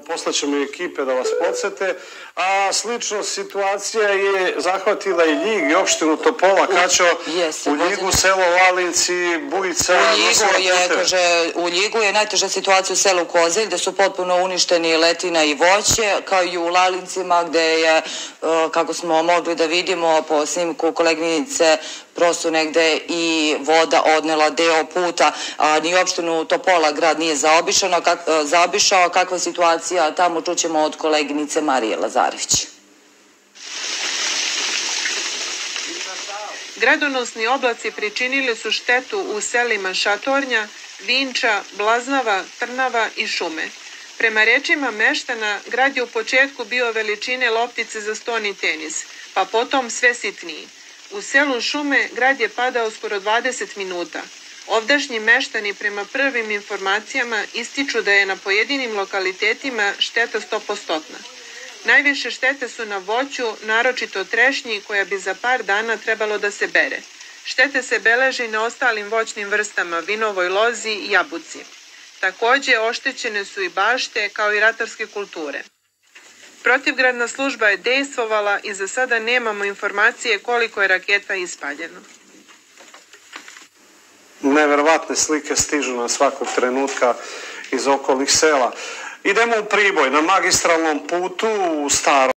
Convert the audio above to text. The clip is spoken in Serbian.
Poslaćemo i ekipe da vas podsete, a slično situacija je zahvatila i Ljig i opštinu Topola, Kaćo, u Ljigu, selo Lalinci, Bujica. U Ljigu je najteža situacija u selu Kozelj, gde su potpuno uništeni letina i voće, kao i u Lalincima, gde je, kako smo mogli da vidimo po snimku koleginice, prosto negde i voda odnela deo puta, a ni opštinu Topola grad nije zaobišao. Kakva je situacija tamo, čućemo od koleginice Marije Lazarević. Gradonosni oblaci pričinili su štetu u selima Šatornja, Vinča, Blaznava, Trnava i Šume. Prema rečima meštana, grad je u početku bio veličine loptice za stoni tenis, pa potom sve sitniji. U selu Šume grad je padao skoro 20 minuta. Ovdašnji meštani prema prvim informacijama ističu da je na pojedinim lokalitetima šteta 100%. Najviše štete su na voću, naročito trešnji, koja bi za par dana trebalo da se bere. Štete se beleži na ostalim voćnim vrstama, vinovoj lozi i jabuci. Takođe, oštećene su i bašte, kao i ratarske kulture. Protivgradna služba je dejstvovala i za sada nemamo informacije koliko je raketa ispaljeno. Neverovatne slike stižu na svakog trenutka iz okolnih sela. Idemo u Priboj, na magistralnom putu u Starom